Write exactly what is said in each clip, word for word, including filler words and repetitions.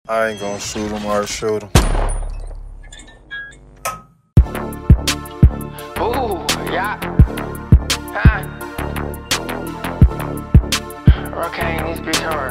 I ain't gonna shoot him or shoot him. Ooh, yeah. Huh? Rocaine, this bitch hard.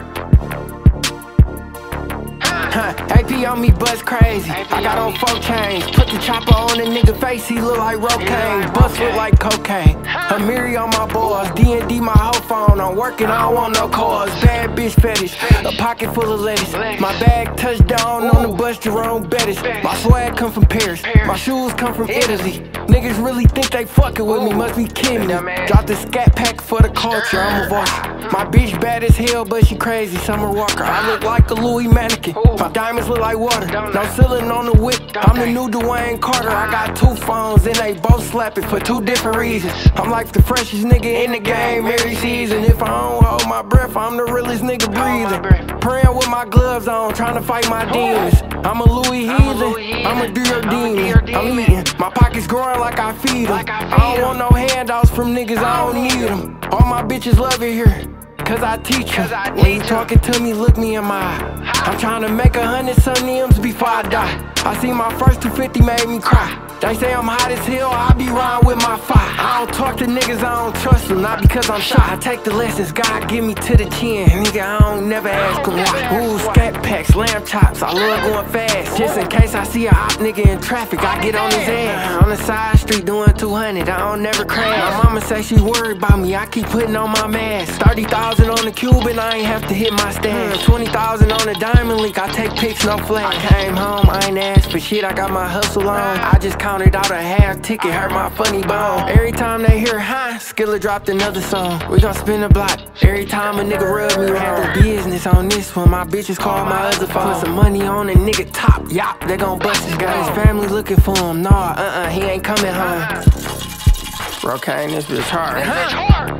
Huh, A P on me bust crazy. I got on four chains. Put the chopper on a nigga face, he look like Rocaine. Bust look like cocaine. Amiri on my boys, D and D my whole phone. I'm working, I don't want no calls. Bad bitch fetish, a pocket full of lettuce. My bag touched down on the bus, Jerome Bettis. My swag come from Paris, my shoes come from Italy. Niggas really think they fucking with me, must be kidding me. Drop the scat pack for the culture, I'm a vulture. My bitch bad as hell, but she crazy, Summer Walker. I look like a Louis mannequin, my diamonds look like water. No ceiling on the whip, I'm the new Dwayne Carter. I got two phones and they both slapping for two different reasons. I'm like the freshest nigga in the game every season. If I don't hold my breath, I'm the realest nigga breathing. Praying with my gloves on, trying to fight my demons. I'm a Louis heathen, I'm a do your demon. I'm eating, my pockets growing like I feed them. I don't want no handouts from niggas, I don't need them. All my bitches love it here, cause I teach them. When you talking to me, look me in my eye. I'm trying to make a hundred some M's before I die. I see my first two fifty made me cry. They say I'm hot as hell, I be riding with my fire. I don't talk to niggas, I don't trust them, not because I'm shy. I take the lessons God give me to the chin. Nigga, I don't never ask him why. Ooh, scat packs, lamb chops, I love going fast. Just in case I see a hot nigga in traffic, I get on his ass. On the side street doing two hundred, I don't never crash. My mama say she worried about me, I keep putting on my mask. thirty thousand on the Cuban, I ain't have to hit my stash. twenty thousand on the Diamond League, I take pics, no flash. I came home, I ain't asked for shit, I got my hustle on. I just counted out a half ticket, hurt my funny bone. Every time they hear huh, Skilla dropped another song. We gon' spin the block. Every time a nigga rub me wrong. The business on this one, my bitches call my other phone. Put some money on a nigga top, yop, they gon' bust his guy. His family looking for him, nah, uh-uh, he ain't coming home. Rocaine, this bitch hard.